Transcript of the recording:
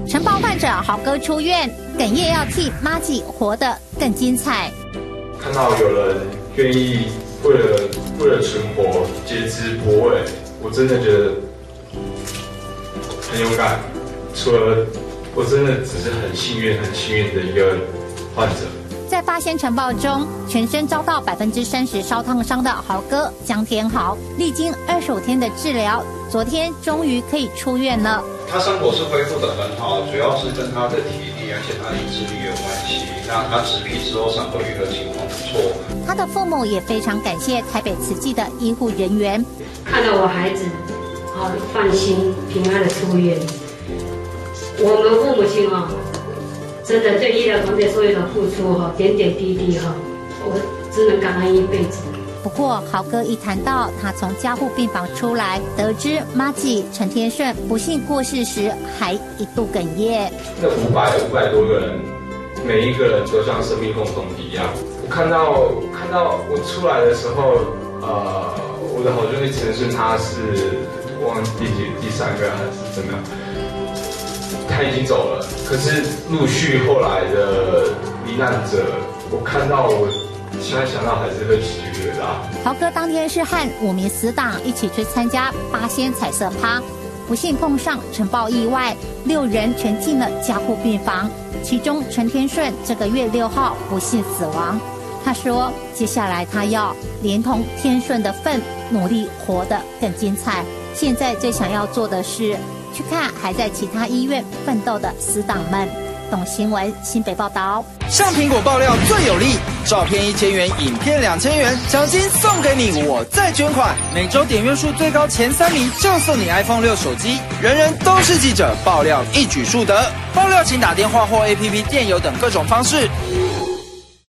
晨报患者豪哥出院，哽咽要替妈吉活得更精彩。 看到有人愿意为了存活截肢搏尾，我真的觉得很勇敢。除了我真的只是很幸运的一个患者。 在发现晨报中，全身遭到30%烧烫伤的豪哥江天豪，历经25天的治疗，昨天终于可以出院了。 他伤口是恢复得很好，主要是跟他的体力而且他的意志力有关系。那他植皮之后伤口愈合情况不错。 他的父母也非常感谢台北慈济的医护人员， 看到我孩子放心平安的出院。我们父母亲真的对医疗团队所有的付出点点滴滴我只能感恩一辈子。 不过豪哥一谈到他从加护病房出来，得知妈吉陈天顺不幸过世时，还一度哽咽。 那500多个人，每一个人都像生命共同体一样。我看到我出来的时候，我的好兄弟陈顺他是忘记第3个还是怎么样，他已经走了。可是陆续后来的罹难者，我看到我现在想到还是会起鸡皮疙瘩。 豪哥当天是和5名死党一起去参加8仙彩色趴，不幸碰上晨报意外，6人全进了加护病房，其中陈天顺这个月6号不幸死亡。他说，接下来他要连同天顺的份，努力活得更精彩。现在最想要做的是去看还在其他医院奋斗的死党们。懂新闻新北报道。 上苹果爆料最有利，照片1000元，影片2000元，奖金送给你，我再捐款。每周点阅数最高前3名就送你 iPhone 6手机，人人都是记者，爆料一举数得。爆料请打电话或 APP 电邮等各种方式。